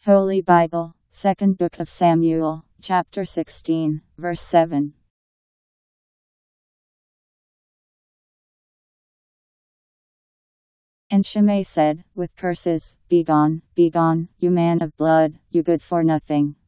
Holy Bible, Second Book of Samuel, chapter 16, verse 7. And Shimei said, with curses, Begone, begone, you man of blood, you good for nothing.